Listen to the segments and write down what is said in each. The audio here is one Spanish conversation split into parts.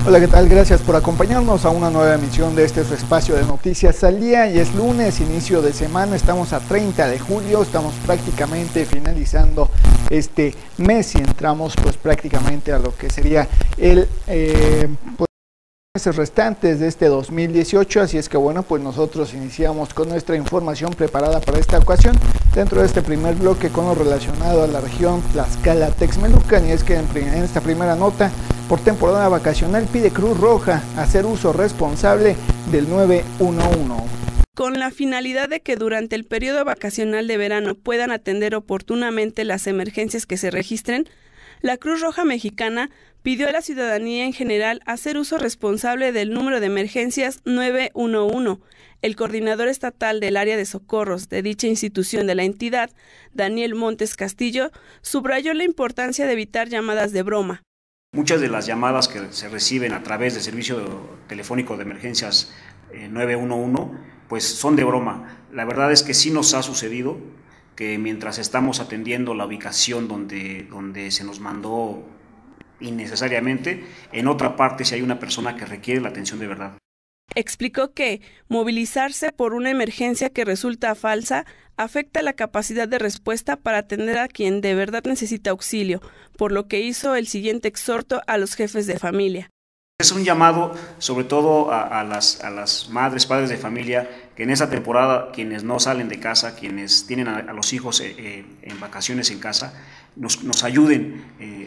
Hola, ¿qué tal? Gracias por acompañarnos a una nueva emisión de este su espacio de noticias al día. Y es lunes, inicio de semana, estamos a 30 de julio, estamos prácticamente finalizando este mes y entramos pues prácticamente a lo que sería el meses restantes de este 2018, así es que bueno, pues nosotros iniciamos con nuestra información preparada para esta ocasión dentro de este primer bloque con lo relacionado a la región Tlaxcala-Texmelucan, y es que en esta primera nota, por temporada vacacional pide Cruz Roja hacer uso responsable del 911. Con la finalidad de que durante el periodo vacacional de verano puedan atender oportunamente las emergencias que se registren, la Cruz Roja Mexicana pidió a la ciudadanía en general hacer uso responsable del número de emergencias 911. El coordinador estatal del área de socorros de dicha institución de la entidad, Daniel Montes Castillo, subrayó la importancia de evitar llamadas de broma. Muchas de las llamadas que se reciben a través del servicio telefónico de emergencias 911, pues son de broma. La verdad es que sí nos ha sucedido que mientras estamos atendiendo la ubicación donde se nos mandó innecesariamente, en otra parte si hay una persona que requiere la atención de verdad. Explicó que movilizarse por una emergencia que resulta falsa afecta la capacidad de respuesta para atender a quien de verdad necesita auxilio, por lo que hizo el siguiente exhorto a los jefes de familia. Es un llamado sobre todo a las madres, padres de familia, que en esta temporada quienes no salen de casa, quienes tienen a los hijos en vacaciones en casa, nos ayuden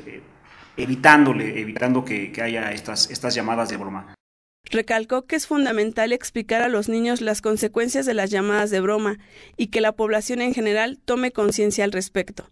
evitando que haya estas llamadas de broma. Recalcó que es fundamental explicar a los niños las consecuencias de las llamadas de broma y que la población en general tome conciencia al respecto.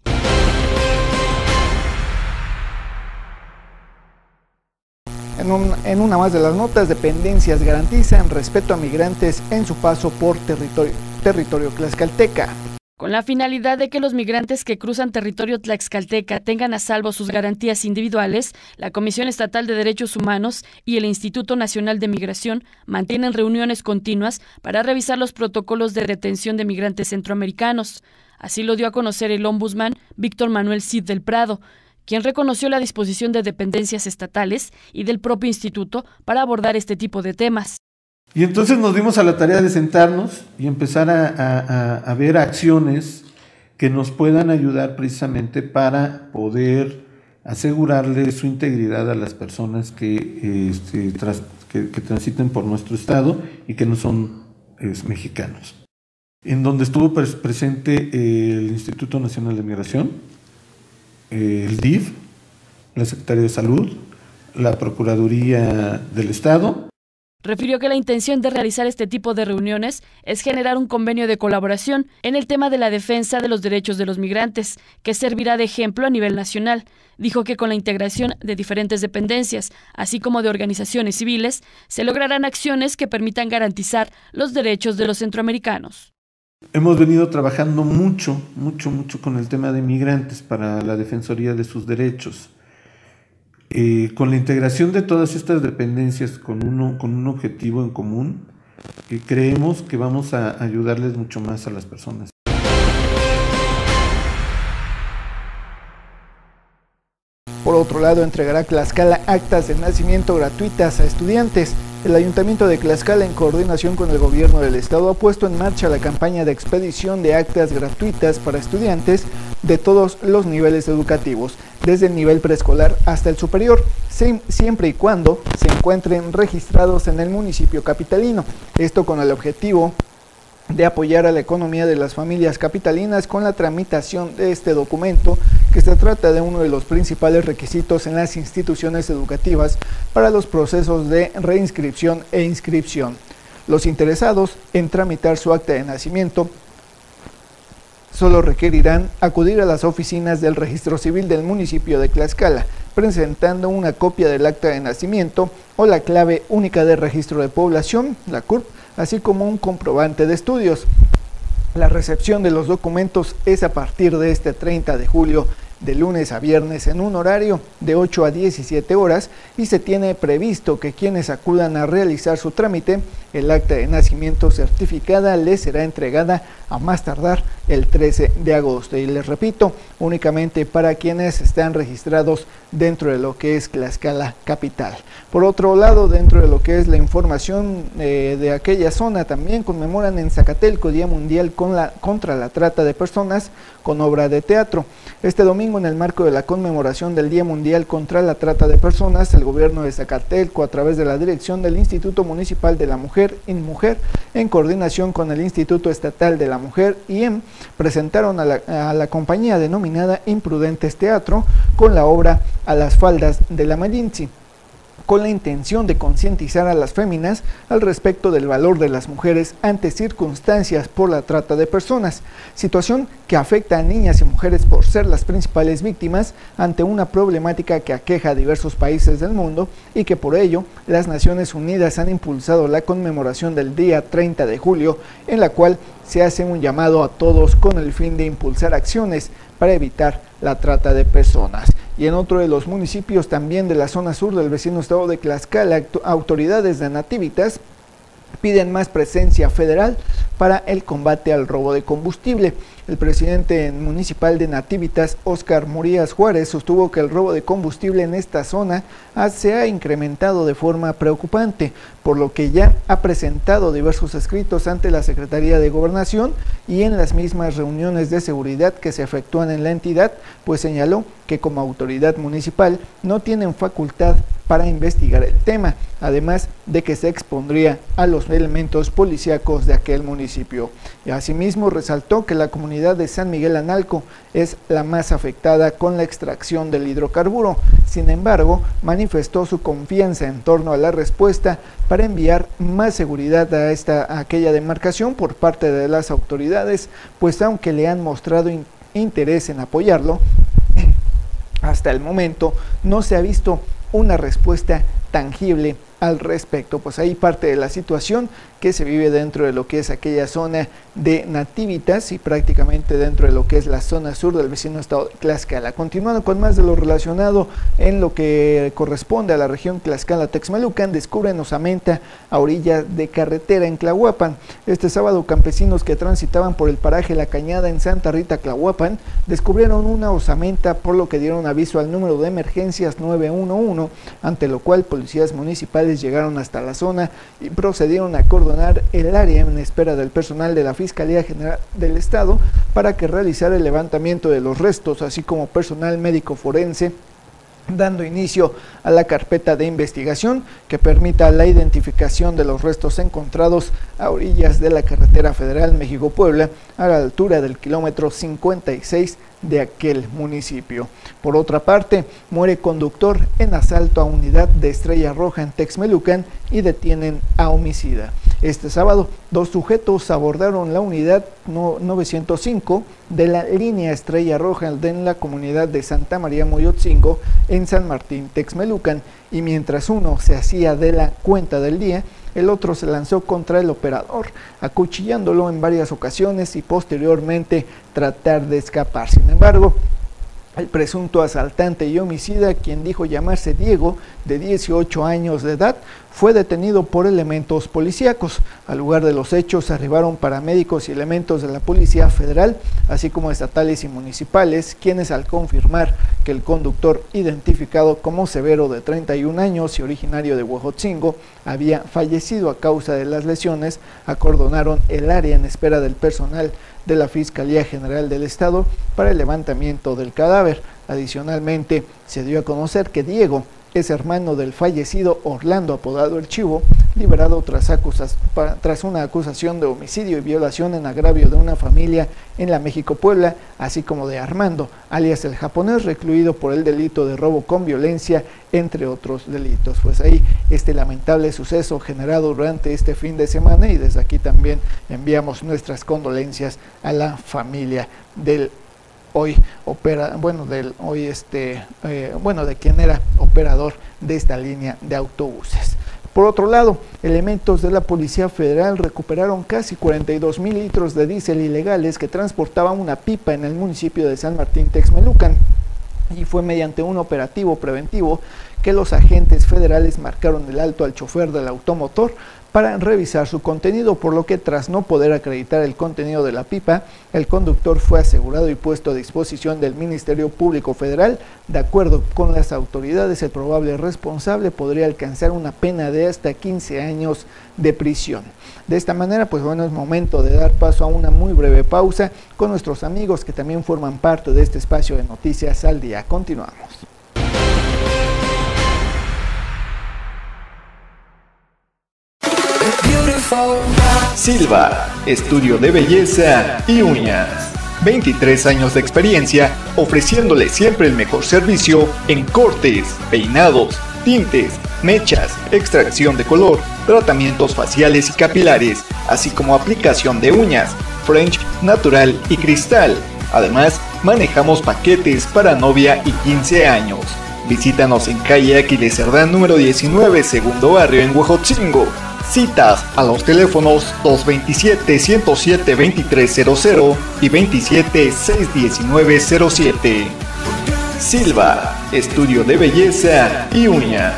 En una más de las notas, dependencias garantizan respeto a migrantes en su paso por territorio tlaxcalteca. Con la finalidad de que los migrantes que cruzan territorio tlaxcalteca tengan a salvo sus garantías individuales, la Comisión Estatal de Derechos Humanos y el Instituto Nacional de Migración mantienen reuniones continuas para revisar los protocolos de detención de migrantes centroamericanos. Así lo dio a conocer el ombudsman Víctor Manuel Cid del Prado, quien reconoció la disposición de dependencias estatales y del propio instituto para abordar este tipo de temas. Y entonces nos dimos a la tarea de sentarnos y empezar a ver acciones que nos puedan ayudar precisamente para poder asegurarle su integridad a las personas que transiten por nuestro estado y que no son mexicanos. En donde estuvo presente el Instituto Nacional de Migración, el DIF, la Secretaría de Salud, la Procuraduría del Estado. Refirió que la intención de realizar este tipo de reuniones es generar un convenio de colaboración en el tema de la defensa de los derechos de los migrantes, que servirá de ejemplo a nivel nacional. Dijo que con la integración de diferentes dependencias, así como de organizaciones civiles, se lograrán acciones que permitan garantizar los derechos de los centroamericanos. Hemos venido trabajando mucho con el tema de migrantes para la defensoría de sus derechos. Con la integración de todas estas dependencias con un objetivo en común, creemos que vamos a ayudarles mucho más a las personas. Por otro lado, entregará Tlaxcala actas de nacimiento gratuitas a estudiantes. El Ayuntamiento de Tlaxcala, en coordinación con el Gobierno del Estado, ha puesto en marcha la campaña de expedición de actas gratuitas para estudiantes de todos los niveles educativos, desde el nivel preescolar hasta el superior, siempre y cuando se encuentren registrados en el municipio capitalino. Esto con el objetivo de apoyar a la economía de las familias capitalinas con la tramitación de este documento, que se trata de uno de los principales requisitos en las instituciones educativas para los procesos de reinscripción e inscripción. Los interesados en tramitar su acta de nacimiento solo requerirán acudir a las oficinas del Registro Civil del municipio de Tlaxcala, presentando una copia del acta de nacimiento o la clave única de registro de población, la CURP, así como un comprobante de estudios. La recepción de los documentos es a partir de este 30 de julio de lunes a viernes en un horario de 8 a 17 horas y se tiene previsto que quienes acudan a realizar su trámite, el acta de nacimiento certificada les será entregada a más tardar el 13 de agosto. Y les repito, únicamente para quienes están registrados dentro de lo que es Tlaxcala capital. Por otro lado, dentro de lo que es la información de aquella zona, también conmemoran en Zacatelco Día Mundial contra la Trata de Personas con obra de teatro. Este domingo, en el marco de la conmemoración del Día Mundial contra la Trata de Personas, el gobierno de Zacatelco, a través de la dirección del Instituto Municipal de la Mujer, INMUJER, en coordinación con el Instituto Estatal de la Mujer, IEM, presentaron a la compañía denominada Imprudentes Teatro con la obra A las faldas de la Malinche, con la intención de concientizar a las féminas al respecto del valor de las mujeres ante circunstancias por la trata de personas, situación que afecta a niñas y mujeres por ser las principales víctimas ante una problemática que aqueja a diversos países del mundo y que por ello las Naciones Unidas han impulsado la conmemoración del día 30 de julio, en la cual se hace un llamado a todos con el fin de impulsar acciones para evitar la trata de personas. Y en otro de los municipios también de la zona sur del vecino estado de Tlaxcala, autoridades de Nativitas piden más presencia federal para el combate al robo de combustible. El presidente municipal de Nativitas, Óscar Murías Juárez, sostuvo que el robo de combustible en esta zona se ha incrementado de forma preocupante, por lo que ya ha presentado diversos escritos ante la Secretaría de Gobernación y en las mismas reuniones de seguridad que se efectúan en la entidad, pues señaló que como autoridad municipal no tienen facultad para investigar el tema, además de que se expondría a los elementos policíacos de aquel municipio. Y asimismo resaltó que la comunidad de San Miguel Analco es la más afectada con la extracción del hidrocarburo. Sin embargo, manifestó su confianza en torno a la respuesta para enviar más seguridad a aquella demarcación por parte de las autoridades, pues aunque le han mostrado interés en apoyarlo, hasta el momento no se ha visto una respuesta tangible al respecto. Pues ahí parte de la situación que se vive dentro de lo que es aquella zona de Nativitas y prácticamente dentro de lo que es la zona sur del vecino estado de Tlaxcala. Continuando con más de lo relacionado en lo que corresponde a la región Tlaxcala-Texmelucan, descubren osamenta a orillas de carretera en Tlahuapan. Este sábado, campesinos que transitaban por el paraje La Cañada en Santa Rita, Tlahuapan, descubrieron una osamenta, por lo que dieron aviso al número de emergencias 911, ante lo cual policías municipales llegaron hasta la zona y procedieron a acordonar el área en espera del personal de la Fiscalía General del Estado para que realizara el levantamiento de los restos, así como personal médico forense, dando inicio a la carpeta de investigación que permita la identificación de los restos encontrados a orillas de la carretera federal México-Puebla, a la altura del kilómetro 56 de aquel municipio. Por otra parte, muere conductor en asalto a unidad de Estrella Roja en Texmelucan y detienen a homicida. Este sábado, 2 sujetos abordaron la unidad 905 de la línea Estrella Roja en la comunidad de Santa María Moyotzingo en San Martín, Texmelucan, y mientras uno se hacía de la cuenta del día, el otro se lanzó contra el operador, acuchillándolo en varias ocasiones y posteriormente tratar de escapar. Sin embargo, el presunto asaltante y homicida, quien dijo llamarse Diego, de 18 años de edad, fue detenido por elementos policíacos. Al lugar de los hechos arribaron paramédicos y elementos de la Policía Federal, así como estatales y municipales, quienes al confirmar que el conductor, identificado como Severo, de 31 años y originario de Huejotzingo, había fallecido a causa de las lesiones, acordonaron el área en espera del personal de la Fiscalía General del Estado para el levantamiento del cadáver. Adicionalmente, se dio a conocer que Diego es hermano del fallecido Orlando, apodado El Chivo, liberado tras una acusación de homicidio y violación en agravio de una familia en la México-Puebla, así como de Armando, alias el japonés, recluido por el delito de robo con violencia, entre otros delitos. Pues ahí este lamentable suceso generado durante este fin de semana, y desde aquí también enviamos nuestras condolencias a la familia del de quien era operador de esta línea de autobuses. Por otro lado, elementos de la Policía Federal recuperaron casi 42,000 litros de diésel ilegales que transportaban una pipa en el municipio de San Martín, Texmelucan. y fue mediante un operativo preventivo que los agentes federales marcaron el alto al chofer del automotor para revisar su contenido, por lo que tras no poder acreditar el contenido de la pipa, el conductor fue asegurado y puesto a disposición del Ministerio Público Federal. De acuerdo con las autoridades, el probable responsable podría alcanzar una pena de hasta 15 años de prisión. De esta manera, pues bueno, es momento de dar paso a una muy breve pausa con nuestros amigos que también forman parte de este espacio de Noticias al Día. Continuamos. Silva, estudio de belleza y uñas. 23 años de experiencia ofreciéndole siempre el mejor servicio en cortes, peinados, tintes, mechas, extracción de color, tratamientos faciales y capilares, así como aplicación de uñas, French, natural y cristal. Además, manejamos paquetes para novia y 15 años. Visítanos en calle Aquiles Cerdán número 19, segundo barrio en Huejotzingo. Citas a los teléfonos 227-107-2300 y 27-619-07. Silva, estudio de belleza y uñas.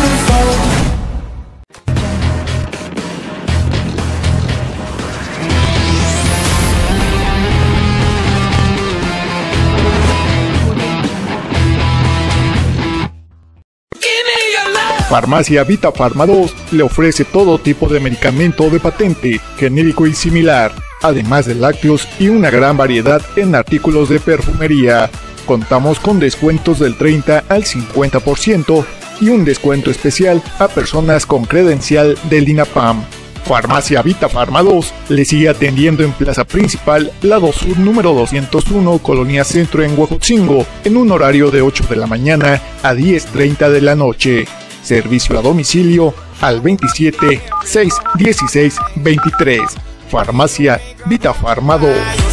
Farmacia Vita Farma 2 le ofrece todo tipo de medicamento de patente, genérico y similar, además de lácteos y una gran variedad en artículos de perfumería. Contamos con descuentos del 30 al 50% y un descuento especial a personas con credencial del INAPAM. Farmacia Vita Farma 2 le sigue atendiendo en Plaza Principal, Lado Sur número 201, Colonia Centro en Huejotzingo, en un horario de 8 de la mañana a 10:30 de la noche. Servicio a domicilio al 27 616 23. Farmacia Vita Farma 2.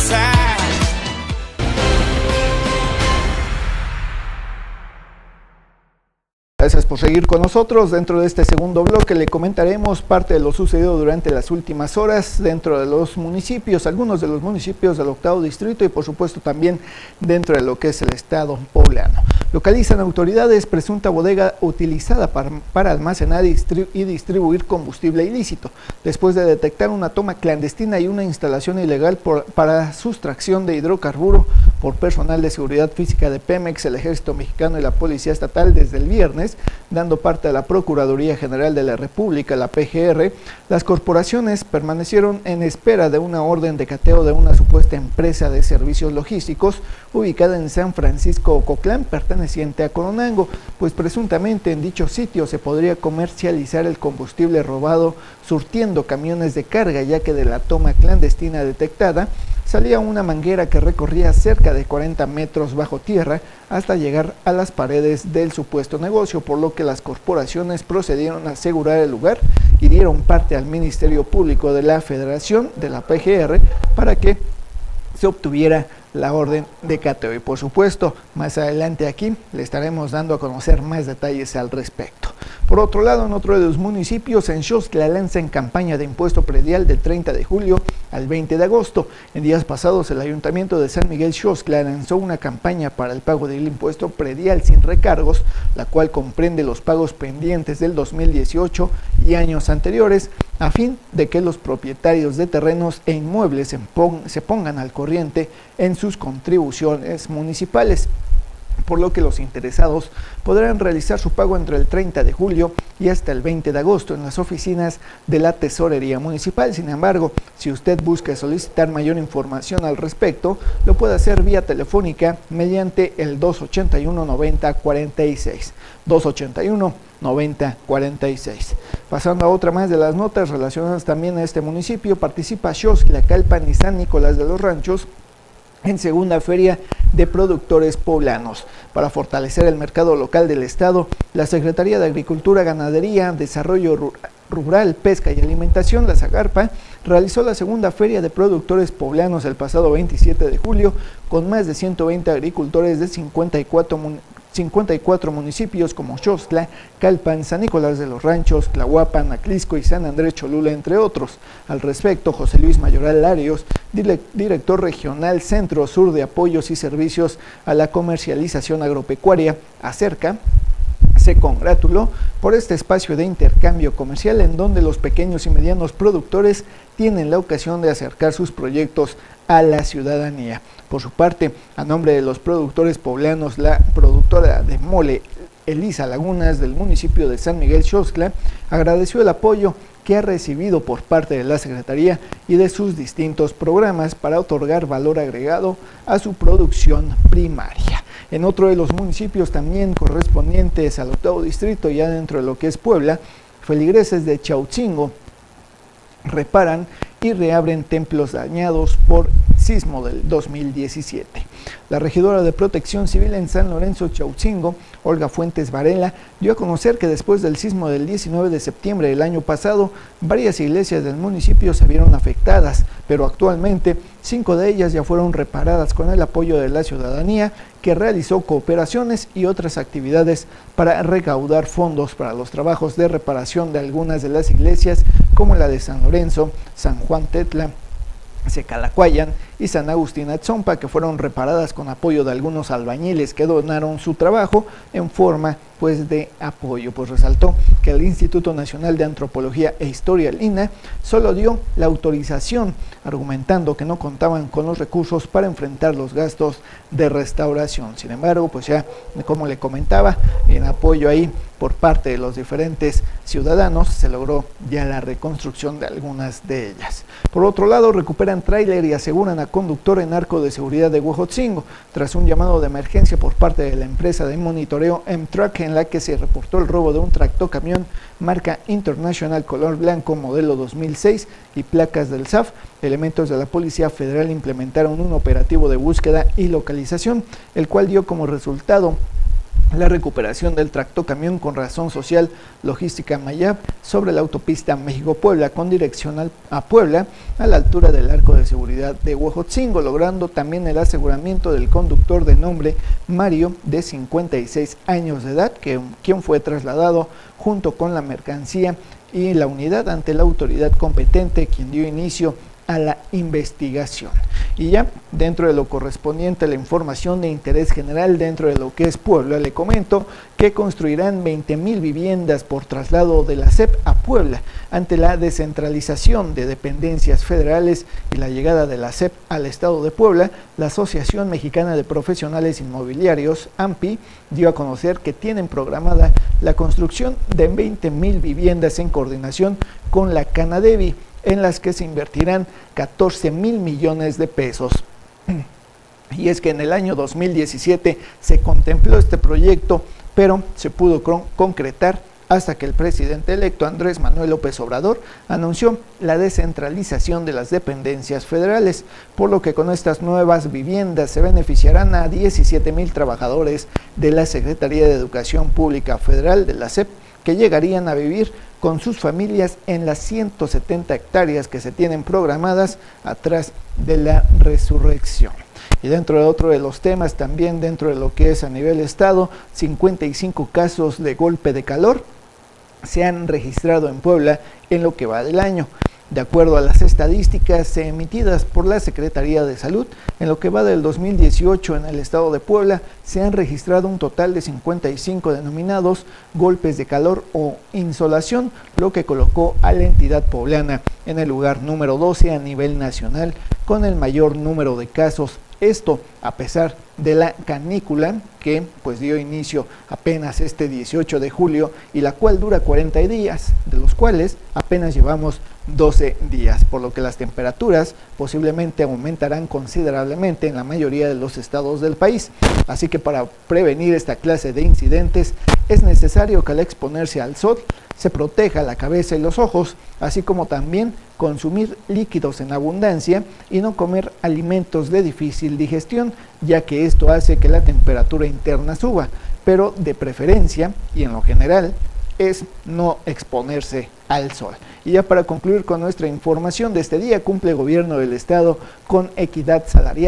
Gracias por seguir con nosotros. Dentro de este segundo bloque le comentaremos parte de lo sucedido durante las últimas horas dentro de los municipios, algunos de los municipios del octavo distrito y por supuesto también dentro de lo que es el estado poblano. Localizan autoridades presunta bodega utilizada para almacenar y distribuir combustible ilícito, después de detectar una toma clandestina y una instalación ilegal para sustracción de hidrocarburo por personal de seguridad física de Pemex, el Ejército Mexicano y la Policía Estatal desde el viernes, dando parte a la Procuraduría General de la República, la PGR. Las corporaciones permanecieron en espera de una orden de cateo de una supuesta empresa de servicios logísticos ubicada en San Francisco Ocotlán, perteneciente a Colonango, pues presuntamente en dicho sitio se podría comercializar el combustible robado surtiendo camiones de carga, ya que de la toma clandestina detectada salía una manguera que recorría cerca de 40 metros bajo tierra hasta llegar a las paredes del supuesto negocio, por lo que las corporaciones procedieron a asegurar el lugar y dieron parte al Ministerio Público de la Federación, de la PGR, para que se obtuviera la orden de cateo. Y por supuesto, más adelante aquí le estaremos dando a conocer más detalles al respecto. Por otro lado, en otro de los municipios, en Xoxtla lanzan campaña de impuesto predial del 30 de julio al 20 de agosto. En días pasados, el Ayuntamiento de San Miguel Xoxtla lanzó una campaña para el pago del impuesto predial sin recargos, la cual comprende los pagos pendientes del 2018 y años anteriores, a fin de que los propietarios de terrenos e inmuebles se pongan al corriente en sus contribuciones municipales, por lo que los interesados podrán realizar su pago entre el 30 de julio y hasta el 20 de agosto en las oficinas de la Tesorería Municipal. Sin embargo, si usted busca solicitar mayor información al respecto, lo puede hacer vía telefónica mediante el 281-9046. 281-9046. Pasando a otra más de las notas relacionadas también a este municipio, participa Xoxtla, Calpan y San Nicolás de los Ranchos en segunda feria de productores poblanos. Para fortalecer el mercado local del estado, la Secretaría de Agricultura, Ganadería, Desarrollo Rural, Pesca y Alimentación, la SAGARPA, realizó la segunda feria de productores poblanos el pasado 27 de julio con más de 120 agricultores de 54 54 municipios como Xoxtla, Calpan, San Nicolás de los Ranchos, Tlahuapan, Aclisco y San Andrés Cholula, entre otros. Al respecto, José Luis Mayoral Larios, director regional Centro-Sur de Apoyos y Servicios a la Comercialización Agropecuaria, ACERCA, se congratuló por este espacio de intercambio comercial en donde los pequeños y medianos productores tienen la ocasión de acercar sus proyectos a la ciudadanía. Por su parte, a nombre de los productores poblanos, la productora de mole Elisa Lagunas del municipio de San Miguel Xoxtla agradeció el apoyo que ha recibido por parte de la Secretaría y de sus distintos programas para otorgar valor agregado a su producción primaria. En otro de los municipios también correspondientes al octavo distrito, ya dentro de lo que es Puebla, feligreses de Chautzingo reparan y reabren templos dañados por sismo del 2017. La regidora de Protección Civil en San Lorenzo Chautzingo, Olga Fuentes Varela, dio a conocer que después del sismo del 19 de septiembre del año pasado, varias iglesias del municipio se vieron afectadas, pero actualmente 5 de ellas ya fueron reparadas con el apoyo de la ciudadanía, que realizó cooperaciones y otras actividades para recaudar fondos para los trabajos de reparación de algunas de las iglesias, como la de San Lorenzo, San Juan Tetla, Secalacuayan y San Agustín Atzompa, que fueron reparadas con apoyo de algunos albañiles que donaron su trabajo en forma de apoyo. Pues resaltó que el Instituto Nacional de Antropología e Historia, el INAH, solo dio la autorización, argumentando que no contaban con los recursos para enfrentar los gastos de restauración. Sin embargo, pues ya, como le comentaba, en apoyo ahí por parte de los diferentes ciudadanos, se logró ya la reconstrucción de algunas de ellas. Por otro lado, recuperan tráiler y aseguran a conductor en arco de seguridad de Huejotzingo, tras un llamado de emergencia por parte de la empresa de monitoreo M-Truck, en la que se reportó el robo de un tractocamión marca International color blanco modelo 2006 y placas del SAF. Elementos de la Policía Federal implementaron un operativo de búsqueda y localización, el cual dio como resultado la recuperación del tractocamión con razón social logística Mayab sobre la autopista México-Puebla con dirección a Puebla, a la altura del arco de seguridad de Huejotzingo, logrando también el aseguramiento del conductor de nombre Mario, de 56 años de edad, quien fue trasladado junto con la mercancía y la unidad ante la autoridad competente, quien dio inicio a la investigación. Y ya dentro de lo correspondiente a la información de interés general dentro de lo que es Puebla, le comento que construirán 20,000 viviendas por traslado de la SEP a Puebla ante la descentralización de dependencias federales y la llegada de la SEP al estado de Puebla. La Asociación Mexicana de Profesionales Inmobiliarios, AMPI, dio a conocer que tienen programada la construcción de 20,000 viviendas en coordinación con la Canadevi, en las que se invertirán 14,000 millones de pesos. Y es que en el año 2017 se contempló este proyecto, pero se pudo concretar hasta que el presidente electo Andrés Manuel López Obrador anunció la descentralización de las dependencias federales, por lo que con estas nuevas viviendas se beneficiarán a 17,000 trabajadores de la Secretaría de Educación Pública Federal, de la SEP, que llegarían a vivir con sus familias en las 170 hectáreas que se tienen programadas atrás de la resurrección. Y dentro de otro de los temas, también dentro de lo que es a nivel estado, 55 casos de golpe de calor se han registrado en Puebla en lo que va del año. De acuerdo a las estadísticas emitidas por la Secretaría de Salud, en lo que va del 2018 en el estado de Puebla, se han registrado un total de 55 denominados golpes de calor o insolación, lo que colocó a la entidad poblana en el lugar número 12 a nivel nacional, con el mayor número de casos. Esto a pesar de la canícula que dio inicio apenas este 18 de julio y la cual dura 40 días, de los cuales apenas llevamos 12 días, por lo que las temperaturas posiblemente aumentarán considerablemente en la mayoría de los estados del país. Así que para prevenir esta clase de incidentes es necesario que al exponerse al sol se proteja la cabeza y los ojos, así como también consumir líquidos en abundancia y no comer alimentos de difícil digestión, ya que esto hace que la temperatura interna suba, pero de preferencia y en lo general es no exponerse al sol. Y ya para concluir con nuestra información de este día, cumple el gobierno del estado con equidad salarial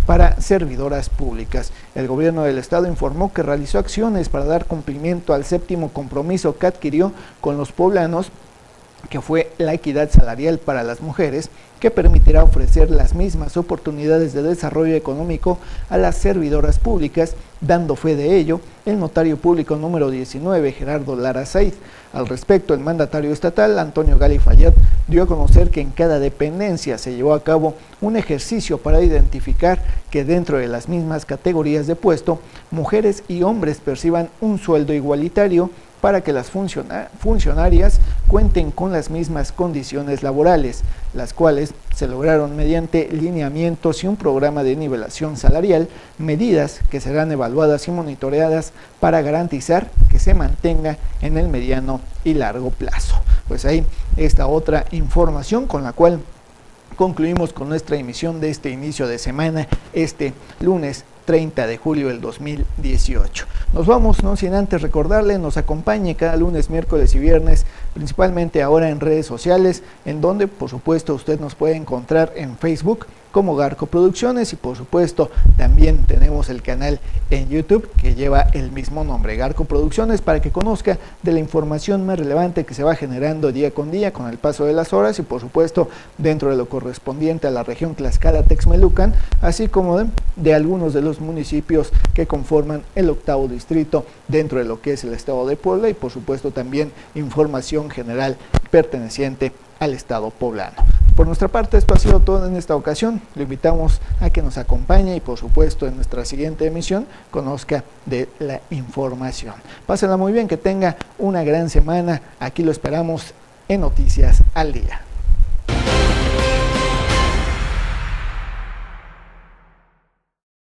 para servidoras públicas. El gobierno del estado informó que realizó acciones para dar cumplimiento al 7º compromiso que adquirió con los poblanos, que fue la equidad salarial para las mujeres, que permitirá ofrecer las mismas oportunidades de desarrollo económico a las servidoras públicas, dando fe de ello el notario público número 19, Gerardo Lara Said. Al respecto, el mandatario estatal, Antonio Gali Fayad, dio a conocer que en cada dependencia se llevó a cabo un ejercicio para identificar que dentro de las mismas categorías de puesto, mujeres y hombres perciban un sueldo igualitario para que las funcionarias cuenten con las mismas condiciones laborales, las cuales se lograron mediante lineamientos y un programa de nivelación salarial, medidas que serán evaluadas y monitoreadas para garantizar que se mantenga en el mediano y largo plazo. Pues ahí esta otra información con la cual concluimos con nuestra emisión de este inicio de semana, este lunes 30 de julio del 2018. Nos vamos, no sin antes recordarle, nos acompañe cada lunes, miércoles y viernes, principalmente ahora en redes sociales, en donde por supuesto usted nos puede encontrar en Facebook como Garco Producciones y por supuesto también tenemos el canal en YouTube que lleva el mismo nombre, Garco Producciones, para que conozca de la información más relevante que se va generando día con día con el paso de las horas y por supuesto dentro de lo correspondiente a la región Tlaxcala-Texmelucan, así como de algunos de los municipios que conforman el 8º distrito dentro de lo que es el estado de Puebla y por supuesto también información general perteneciente al estado poblano. Por nuestra parte, esto ha sido todo en esta ocasión. Le invitamos a que nos acompañe y por supuesto en nuestra siguiente emisión conozca de la información. Pásenla muy bien, que tenga una gran semana. Aquí lo esperamos en Noticias al Día.